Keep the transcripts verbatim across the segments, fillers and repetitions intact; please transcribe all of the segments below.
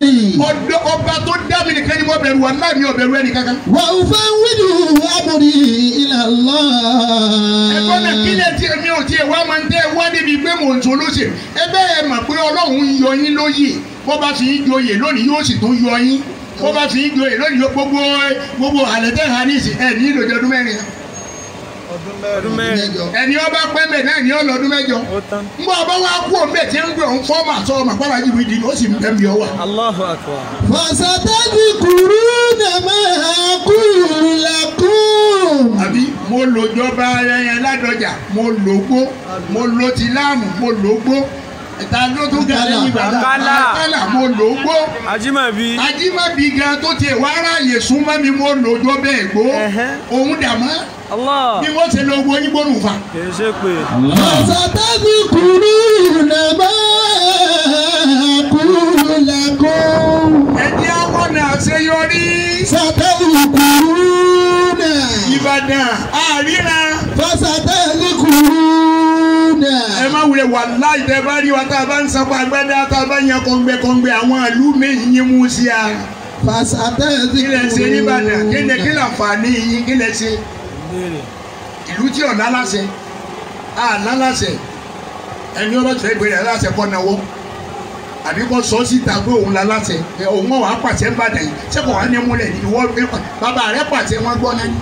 ọ̀dọ̀ ọba tó dá mi nìkan ni mo bẹ̀rù wà láì mi ò bẹ̀rù ẹnì kankan. wà á fẹ́ wíìdù amúrí ila Allah. ẹ̀kọ́ náà kílẹ̀ tí èmi ò tiẹ̀ wá máa ń tẹ́ wá níbi pé mò ń tó lóṣè ẹbẹ́ ẹ mọ̀ pé ọlọ́run yọ yín lóyè bó bá fi yín joyè lónìí yóò sì tún yọ yín bó bá fi yín joyè lónìí gbogbo gbogbo àlẹ́tẹ̀ hanisi ẹ̀ ní ìlòjì ọdún mẹ́rin ọdún mẹ́rin ẹni ọba pẹ́ mẹ́ náà ní ọlọ́dún mẹ́jọ ń bọ́ ọba wa kú òun bẹ́ẹ̀ tí ń gbé òun fọ́ọ̀mù àtọ́ ọmọ àpárá jù mí di ó sì ń bẹ́ mi ọwà. Allahu akbar. fasatadi kuruna ma aqulu lakum. àbí mo lòjọba ẹyẹ ládọjà mo lògbó mo lo tìláàmù mo lògbó ìta ló tún ga lẹ́yìn bàbá àkàlà mo lògbó Ajímọ̀bí Ajímọ̀bí gan tó tiẹ̀ wá ráàyè súnmọ́ mi mo lòjọ bẹ́ẹ̀ gbó òun dàmọ́ Allah bí wọ́n ṣe lo owó yín gbónú fa. kì í ṣe pé. fasatadi kuruna ma aqulu lakum. ẹ̀jẹ̀ àwọn náà ṣeyọrí. satadi kuruna. Ìbàdàn àríra. fasatadi kuruna. ẹ má wulẹ̀ wàláhì tẹ́ bá rí wa tá a bá ń sanwó agbádá tá a bá yan kọ́ngbẹ́kọ́ngbẹ́ àwọn ìlú méjì yín mú sí a. fasatadi kí lẹ ṣe ní Ìbàdàn kí lẹ kí lẹ àǹfààní yín kí lẹ ṣe. ìlú tí ọ̀nà aláṣẹ àná aláṣẹ ẹni ọba tó ẹgbẹ̀rẹ̀ aláṣẹ kọ́ náwó àbí kọ́ sọ síta pé òun la láṣẹ òun wà á pàṣẹ ń bàdàn yìí ṣé kò wá ní múlẹ̀ ní ìwọ bàbá rẹ pàṣẹ wọn gbọ́ náà.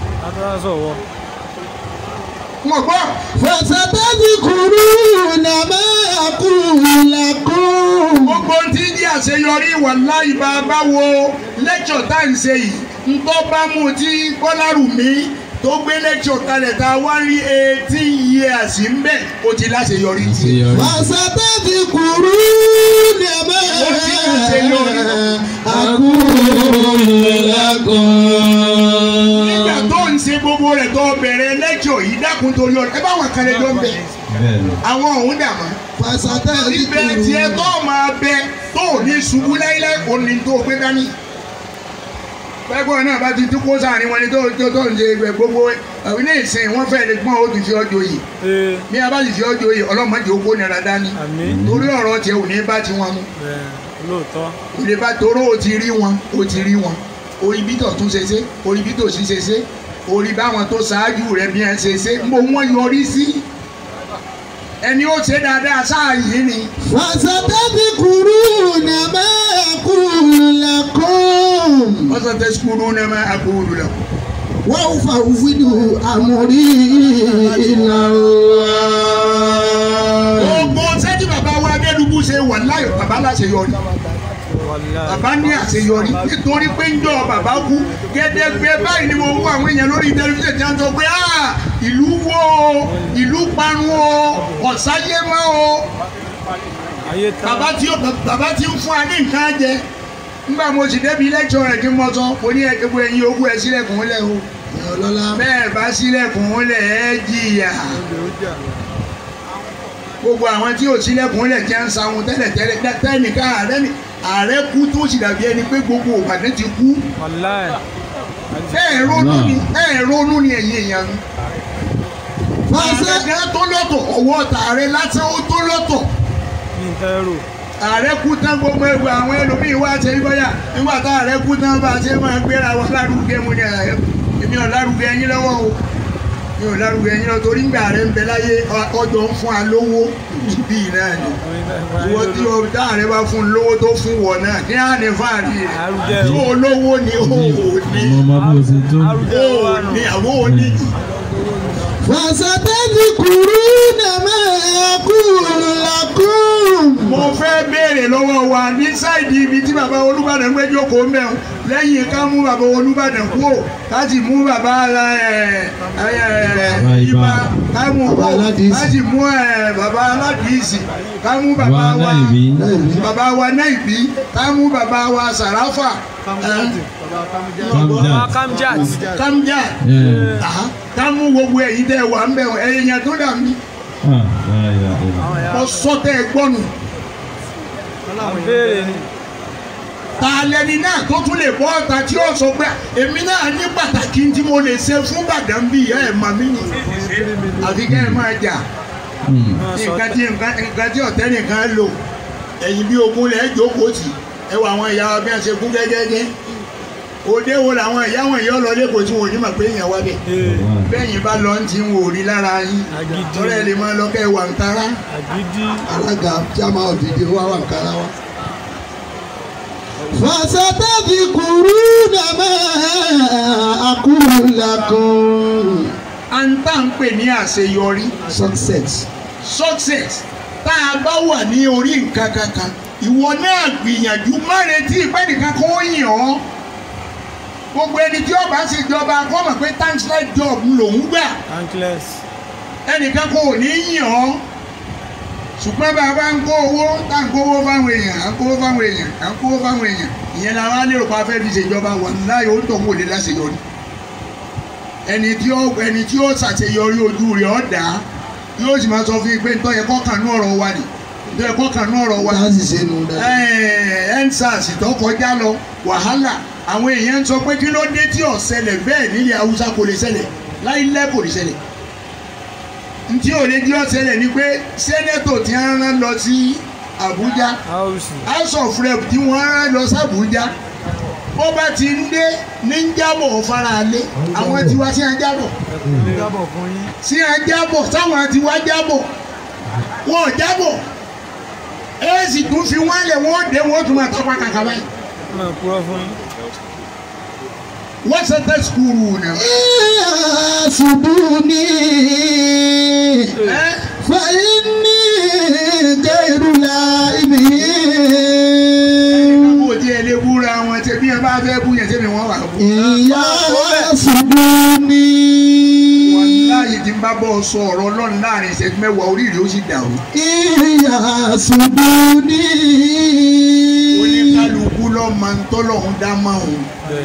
mo gbọ́. fasatadi kuruna ma aqulu lakum. gbogbo tí ń jẹ́ àṣeyọrí wàláhì bàbá wo lẹ́kṣọ̀ tá à ń ṣe yìí ń tọ́ bá mú tí Bọ́lárùmí tó gbé lẹ́kṣọ̀ kalẹ̀ tá a wá rí eighteen years ń bẹ̀ ó ti láṣeyọrí. fasatadi kuruna ma aqulu lakum. nígbà tó ń ṣe gbogbo rẹ̀ tó bẹ̀rẹ̀ lẹ́kṣọ̀ yìí dákun torí ọ̀rọ̀ ẹ bá wọn kalẹ̀ jọ ń bẹ̀ àwọn ọ̀hún dàmọ́. fasatadi ibẹ̀ tiẹ̀ tó máa bẹ tó ní ṣubú láíláí òní tó gbé dání. pẹ́gbọ́n náà bá ti tún kó sáàrin wọn ni tó tó tó ń ṣe ẹgbẹ́ gbogbo ní ìsìn wọ́n fẹ́ lè gbọ́n ó ti fi ọjọ́ yìí bí a bá sì fi ọjọ́ yìí ọlọ́mọdé ó kó nira dání torí ọ̀rọ̀ tiẹ̀ ò ní bá ti wọn mu lóòótọ́ ò lè bá toró ó ti rí wọn ó ti rí wọn orí bí tó tún ṣe ṣe orí bí tó sì ṣe ṣe orí báwọn tó ṣáájú rẹ̀ bí ẹ ṣe ṣe mo wọ́n yọrí sí ẹni ó ṣe dáadáa sáà yìí ni. fasatadi kuruna ma aqulu lakum. fasatadhkuruna ma aqulu lakum. wa ufawwidu amri ila Allah. gbogbo sẹ́jú bàbá wa Adédùbú ṣe wà láyọ̀ bàbá láṣeyọrí. bàbá ní àṣeyọrí nítorí pé ń jọ bàbá kú gẹ́gẹ́ báyìí ni mo wú àwọn èèyàn lórí tẹlifíṣàn tí wọ́n sọ pé ìlú wo ìlú parun o ọ̀sáyé mọ́ o bàbá tí bàbá tí ń fún wa ní nǹkan jẹ nígbà mo sì débi lẹ́kṣọ̀ rẹ̀ kí n mọ sọ mo ní ẹgbẹ́ ẹ̀yin ogún ẹ̀ sílẹ̀kùn lẹ̀ o bẹ́ẹ̀ bá sílẹ̀kùn lẹ̀ ẹ̀ jìyà gbogbo àwọn tí ò sílẹ̀kùn lẹ̀ jẹ́ ń sa ohun tẹ́lẹ̀ tẹ́lẹ̀ tẹ́nìkan ààrẹ ni ààrẹ kú tó sì dàbí ẹni pé gbogbo Ìbàdàn ti kú. ẹ ronú ni ẹ ronú ni ẹ̀yin èèyàn mi. ààrẹ tó lọ́tọ̀ ọwọ́ tààrẹ lásán ó tó lọ́tọ̀. ààrẹ kú tán gbogbo ẹgbẹ́ àwọn ẹlòmíín wá ṣe bóyá nígbà tá ààrẹ kú tán bá ṣe máa gbéra wọn lárugẹ mu ni èmi ò lárugẹ yín lọ́wọ́ o mi ò lárugẹ yín lọ torí ńgbà rẹ ń bẹ láyé ọjọ́ ń fún wa lówó bí náà ni ìwọ tí o dáàrẹ bá fún lówó tó fún wọ náà kí á ní fàárí rẹ tó olówó ni ó ní ó ní àwọn òní. fasatadhkuruna ma aqulu lakum. mo fẹ́ béèrè lọ́wọ́ wa ní sáìdì ibi tí bàbá Olúbàdàn gbé jókòó mẹ́rin lẹ́yìn ká mú bàbá Olúbàdàn kúrò ká sì mú bàbá ibà ká mú kó ká sì mú bàbá Aládìísì ká mú bàbá wa bàbá wa Náìbí ká mú bàbá wa Sàráfà Kamjat Kamjat ká mú gbogbo ẹ̀yin tẹ́ wà ń bẹ̀ ẹ̀yin yẹn tó dà mí mo sọ tẹ́ ẹ gbọ́nù. ta lẹni náà tó tún lè bọ́ ọ̀tá tí ó sọ pé èmi náà ní pàtàkì tí mo lè ṣe fún Ìbàdàn bí ẹ mà mí ni àfi kẹ́ ẹ máa jà nǹkan tí nǹkan tí ọ̀tẹ́ nìkan lò ẹ̀yin bí ogun lẹ̀ jókòó tì ẹ wọ àwọn ìyá wa bí wọ́n ṣe kú gẹ́gẹ́gẹ́ òde wo làwọn ìyá wọn ìyá ọlọ́lé kò tí wọn ò ní mọ̀ pé èèyàn wá bẹ̀ bẹ́yìn bá lọ ń ti ń wò rí lára yín tọ́lẹ̀ lè máa lọ kẹ́ wà ń kára alága chairman òdìdí wà wà ń kára wa. فستذكرون ما أقول لكم. à ń tà ń pè ní àṣeyọrí success. success tá a bá wà ní orí nǹkan kankan ìwọ náà gbìyànjú má retí ìpẹ́ nìkan kó yìn ọ́ gbogbo ẹni tí ó bá ṣe ìjọba kó mọ̀ pé thankless job lòún gbà thankless ẹnìkan kò ní yìn ọ́ ṣùgbọ́n bá a bá ń kó owó tá à ń kówó fáwọn èèyàn à ń kówó fáwọn èèyàn à ń kówó fáwọn èèyàn ìyẹn la wá lérò pa fẹ́ fi ṣèjọba wà láyé ó ń tọ̀ wọlé láṣeyọrí ẹni tí ó ẹni tí ó ṣàṣeyọrí ojú rẹ̀ ọ̀ dá yóò sì máa sọ fún yín pé nítorí ẹ̀kọ́ kanú ọ̀rọ̀ wa ni nítorí ẹ̀kọ́ kanú ọ̀rọ̀ wa láti ṣe nu dáadáa. ensars tó kọjá lọ wàhálà àwọn èèyàn ń sọ pé kí ló dé tí ó ṣẹlẹ̀ bẹ́ẹ̀ nílẹ̀ haúsá kò lè ṣẹlẹ̀ láìlẹ́ kò lè ṣẹlẹ̀ ntí ò lè di ó ṣẹlẹ̀ ni pé sẹ́nẹ́tọ̀ tí wọ́n rán lọ sí Àbújá house of rep tí wọ́n rán lọ sí Àbújá bó bá ti ń dé ní ń jábọ̀ faraalé àwọn tiwa sí ń jábọ̀ sí ń jábọ̀ sáwọn tiwa jábọ̀ wọn ò jábọ̀ ẹ sì tún fi wọ́n lẹ̀ wọ́n dé wọ́n tún máa tọ́pa kàkà báyìí. wọ́n ṣe tẹ́ sukùrù náà. Subuni fa inni gairu laibi. Lè búra wọn ṣe bí ẹ bá fẹ́ bú yẹn ṣe mi wọ́n wà bú. Ìyá Subuni. Wàláyé tí ń bá bọ́ sọ ọ̀rọ̀ Ọlọ́run láàrin ìṣẹ́jú mẹ́wàá orí rẹ̀ ó sì dàrú. Ìyá Subuni. Oníkálukú ló máa ń tọ́lọ́run dá máa ń.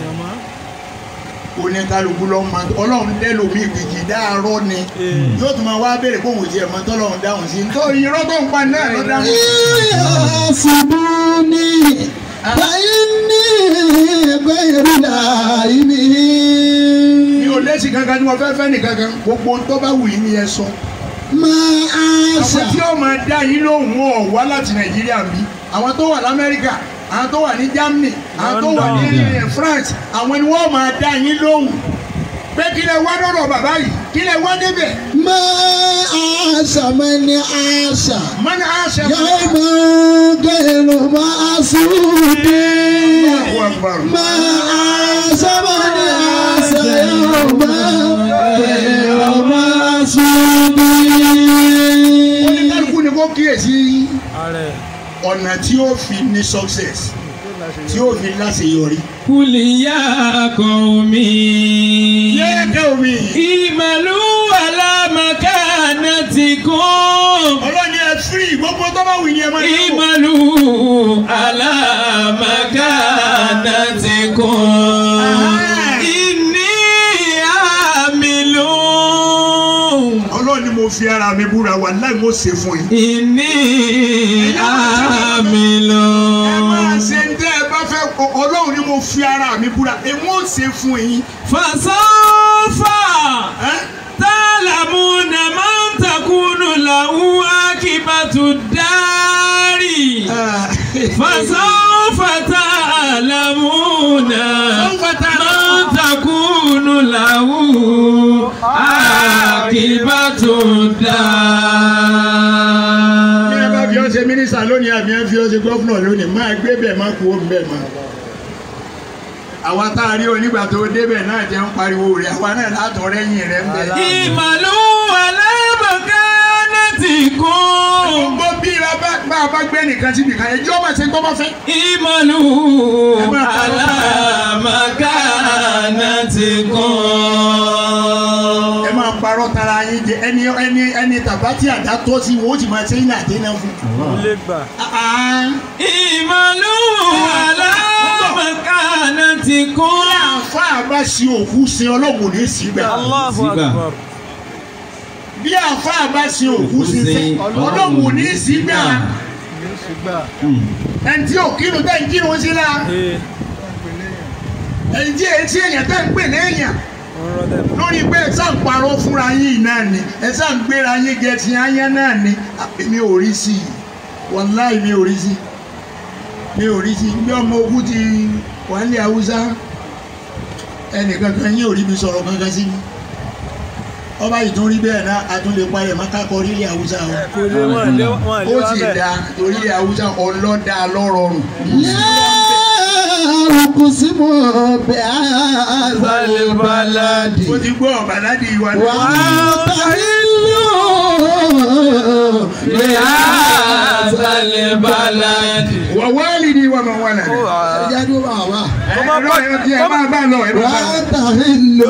Oníkálukú ló máa ń Ọlọ́run lẹ́nu mi ìgbìjì dáárọ́ ni. Yóò tún máa wá béèrè pé òun ti ẹ̀ máa tọ́lọ́run dáhùn sí. Nítorí irọ́ tó ń pa náà ló dáhùn. Ìyá Subuni. Fàyínní gbẹ̀rù láìní. Mi ò lẹ́sìn kankan tí mo fẹ́ fẹ́ nìkan kan gbogbo tó bá wù yín ni ẹ sọ. Máa ṣe. Àwọn tí ó máa dá yín lóhùn ọ̀ wá láti Nàìjíríà bí àwọn tó wà l'Amẹ́ríkà àwọn tó wà ní Germany àwọn tó wà ní France àwọn ni wọ́n máa dá yín lóhùn pé kí lẹ wá lọ́rọ̀ bàbá yìí kí lẹ wá débẹ̀. Máa ṣà mẹ́ni àṣà. Mọ́ni àṣẹ Yóò máa gẹ̀rù máa súnmí. Máa ṣà mẹ́ni àṣà yóò máa gẹ̀rù máa súnmí. Oníkálukú ni kó kíyèsí ọ̀nà tí ó fi ní success tí ó fi láṣeyọrí. Kùlìyà kọ̀ọ̀mí. Yé kọ̀ọ̀mí. Ìmàlú alámàkánà ti kún. Ọlọ́ni ẹ fírì gbogbo tó bá wù ní ẹ máa ń lò. Ìmàlú alámàkánà ti kún. Ìní àmìlú. Ọlọ́ni mo fi ara mi búra wà láì mo ṣe fún yín. Ìní àmìlú. Ẹ máa ṣe ń tẹ́ ẹ bá fẹ́ Ọlọ́run ni mo fi ara mi búra èmi ò ṣe fún yín. Fasawfa ta'lamuna man takunu lahu akibatu dari. Fasawfa ta'lamuna man takunu lahu akibatu dari. Bí ẹ bá fi ọ́ ṣe mínísítà lónìí àbí ẹ fi ọ́ ṣe gọ́fúnà lónìí máa gbé bẹ̀ máa kú ó bẹ̀ máa. Àwa tá a rí onígbà tó débẹ̀ náà jẹ́ ń pariwo rẹ̀ àwa náà látọ̀ rẹ́yìn rẹ̀ ń bẹ̀. Ìmàlú alámàkánà ti kún. Gbogbo bí bá a bá gbé nìkan síbi kan ẹjọ́ bá ṣe tó bá fẹ́. Ìmàlú alámàkánà ti kún. Ẹ máa parọ́ tara yín jẹ ẹni ẹni ẹni tàbá tí àdá tọ́ sí wo ó sì máa ṣe yín àdéhùn fún. Ìmàlú alámàkánà ti kún. Bí àfa bá ṣe òkú sin Ọlọ́run ní síbẹ̀. Bí àfa bá ṣe òkú sin Ọlọ́run ní síbẹ̀. Ẹni tí ò kírun tẹ́ ń kírun sí la. Ẹni tí etí èèyàn tẹ́ ń pè léèyàn. Lórí pé ẹ sáà ń parọ́ fúnra yín náà ni ẹ sáà ń gbéra yín jẹ ti ayé náà ni èmi ò rí sí i wàláì mi ò rí sí i mi ò rí sí bí ọmọ ogun ti wà ní Haúsá ẹnìkan kan yín ò rí mi sọ̀rọ̀ kankan sí mi ọba ìtún rí bẹ́ẹ̀ náà àtúndé parẹ́ má kákọ́ orílẹ̀ Haúsá o ó sì dá orílẹ̀ Haúsá ọlọ́dà lọ́rọ̀rùn. Kusimu bi'azal baladi. Mo ti gbọ́ baladi wa ni. Wa tahillu bi'azal baladi. Wa walidi wa man walada. Ẹja dúró bá wa. Ẹ máa bá lọ ẹ máa bá lọ. Wa tahillu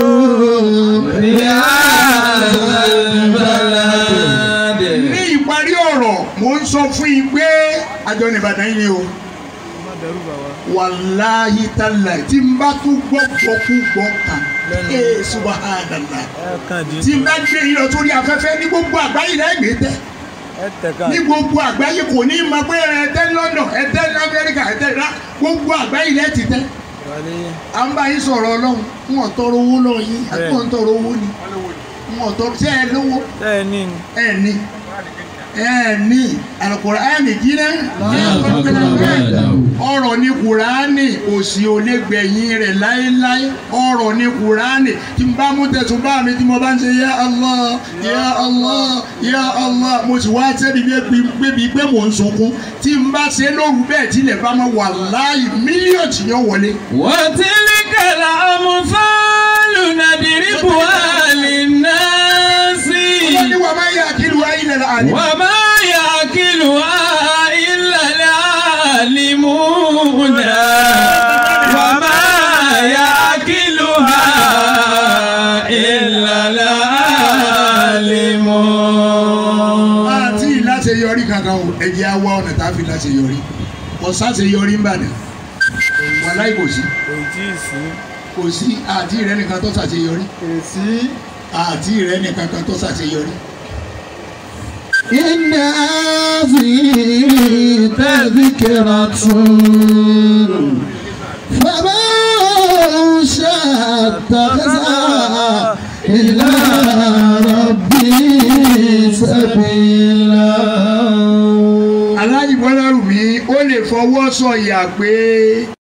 bi'azal baladi. Ní ìparí ọ̀rọ̀ mo ń sọ fún yín pé àjọ ní Ìbàdàn yìí ni o. Wàláhi tálà tí n bá tún gbọ́ gbọ́kú gbọ́ kan ee subahánàlá tí n bá gbé yín lọ sórí afẹ́fẹ́ ní gbogbo àgbáyé lẹ́gbẹ̀ẹ́ tẹ́ ní gbogbo àgbáyé kò ní ma pé ẹ tẹ́ London ẹ tẹ́ Amẹ́ríkà ẹ tẹ́ ra gbogbo àgbáyé lẹ́ẹ̀tì tẹ́ à ń bá yín sọ̀rọ̀ Ọlọ́run wọn tọrọ owó lọ yín àti wọn tọrọ owó ni wọn tọrọ ṣé ẹ lówó ẹ ní ẹ ní Al-Qur'ani jíná ọ̀rọ̀ ní Kùránì òsì ò lè gbẹ̀yìn rẹ̀ láéláé ọ̀rọ̀ ní Kùránì tí n bá mú tẹ̀sùn bá mi tí mo bá ń ṣe ya Allah ya Allah ya Allah mo sì wá sẹ́bi bébí pé mò ń sunkún tí n bá ṣe lóru bẹ́ẹ̀ tilẹ̀ bá mọ́ wàláhì mílíọ̀nù tí yóò wọlé. Wa tilkal amthalu nadribuha linnasi. Ọlọ́ni wà máa yà kílù ayé lẹ́la àlè. Wa ma ya'qiluha illa al-'alimuna. Wa ma ya'qiluha illa al-'alimun. Àti ìláṣeyọrí kankan o ẹ̀jẹ̀ á wá ọ̀nà tá a fi láṣeyọrí ọ̀sáṣeyọrí ń bàdàn wàláhì kò sí kò sí àti ìrẹ́ nìkan tó ṣàṣeyọrí àti ìrẹ́ nìkan kan tó ṣàṣeyọrí. Inna hadhihi tadhkiratun faman sha'a ittakhadha ila rabbihi sabila. Aláàjì Bọ́lá Rùmí ó lè fọwọ́ sọ̀yà pé